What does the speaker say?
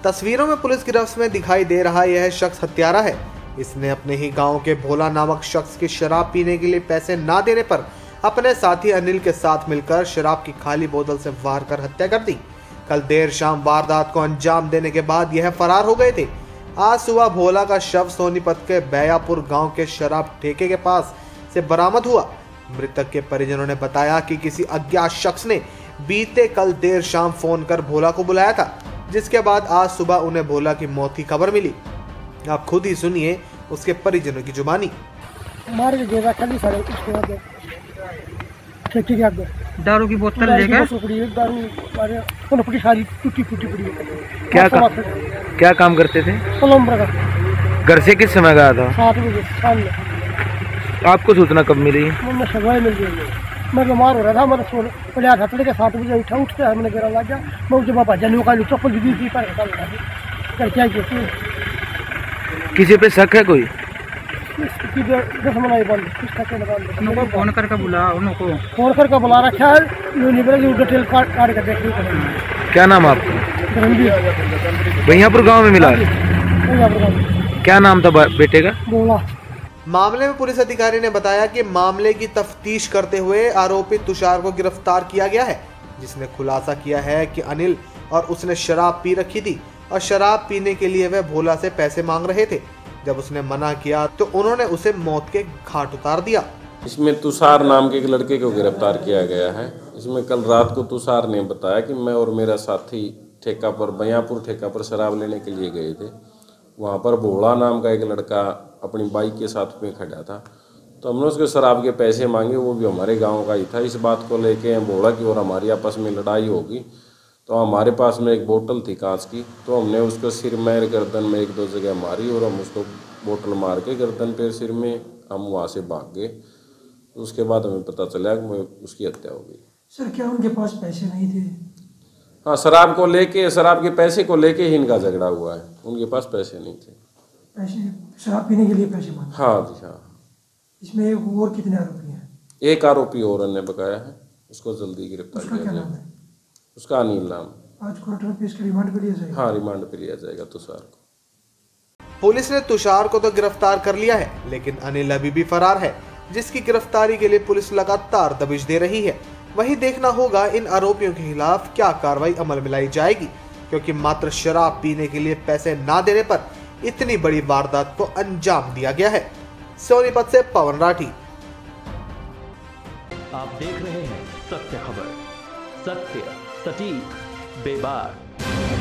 तस्वीरों में पुलिस गिरफ्त में दिखाई दे रहा यह शख्स हत्यारा है। इसने अपने ही गांव के भोला नामक शख्स की शराब पीने के लिए पैसे ना देने पर अपने साथी अनिल के साथ मिलकर शराब की खाली बोतल से वार कर हत्या कर दी। कल देर शाम वारदात को अंजाम देने के बाद यह फरार हो गए थे। आज सुबह भोला का शव सोनीपत के बैयापुर गांव के शराब ठेके के पास से बरामद हुआ। मृतक के परिजनों ने बताया कि किसी अज्ञात शख्स ने बीते कल देर शाम फोन कर भोला को बुलाया था, जिसके बाद आज सुबह उन्हें भोला की मौत की खबर मिली। आप खुद ही सुनिए उसके परिजनों की जुबानी। दारू की बोतल लेकर क्या काम करते थे? प्लम्बर का। घर से किस समय गया था? 7 बजे शाम में। आपको सूचना कब मिली? मैं सुबह मिल गई। मैं बीमार हो रहा था, मैंने पलिया था, तड़के 7 बजे उठते मैंने गिरा लग गया। मैं जब बाबा जाने का चप्पल दी पर क्या किसी पे शक है कोई? फोन करके बुला, उनको फोन करके बुला रखा है। डिटेल कार्ड का देख। क्या नाम आपका? बैयापुर गांव में मिला? क्या नाम था बेटे का? बोला। मामले में पुलिस अधिकारी ने बताया कि मामले की तफ्तीश करते हुए आरोपी तुषार को गिरफ्तार किया गया है, जिसने खुलासा किया है कि अनिल और उसने शराब पी रखी थी और शराब पीने के लिए वह भोला से पैसे मांग रहे थे। जब उसने मना किया तो उन्होंने उसे मौत के घाट उतार दिया। इसमें तुषार नाम के एक लड़के को गिरफ्तार किया गया है। इसमें कल रात को तुषार ने बताया कि मैं और मेरा साथी ठेका पर बैयापुर ठेका पर शराब लेने के लिए गए थे। वहाँ पर भोला नाम का एक लड़का अपनी बाइक के साथ में खड़ा था, तो हमने उसके शराब के पैसे मांगे। वो भी हमारे गांव का ही था। इस बात को लेके भोला की और हमारी आपस में लड़ाई होगी, तो हमारे पास में एक बोतल थी कांच की, तो हमने उसको सिर में गर्दन में 1-2 जगह मारी और हम उसको बोतल मार के गर्दन पे सिर में हम वहाँ से भाग गए। तो उसके बाद हमें पता चला कि उसकी हत्या हो गई। सर क्या उनके पास पैसे नहीं थे? हाँ, शराब को लेके, शराब के पैसे को लेके ही इनका झगड़ा हुआ है। उनके पास पैसे नहीं थे। पैसे शराब पीने के लिए पैसे मांगे? हाँ जी हाँ। इसमें और कितने आरोपी हैं? एक आरोपी और अन्य बकाया है, उसको जल्दी गिरफ्तार किया जाए। उसका अनिल नाम। आज कोर्ट में पेश कर रिमांड पे लिया जाएगा? हाँ, रिमांड पे लिया जाएगा तुषार को। पुलिस ने तुषार को तो गिरफ्तार कर लिया है, लेकिन अनिल अभी भी फरार है, जिसकी गिरफ्तारी के लिए पुलिस लगातार दबिश दे रही है। वहीं देखना होगा इन आरोपियों के खिलाफ क्या कार्रवाई अमल में लाई जाएगी, क्योंकि मात्र शराब पीने के लिए पैसे ना देने पर इतनी बड़ी वारदात को अंजाम दिया गया है। सोनीपत से पवन राठी। आप देख रहे हैं सत्य खबर, सत्य सटीक बेबाक।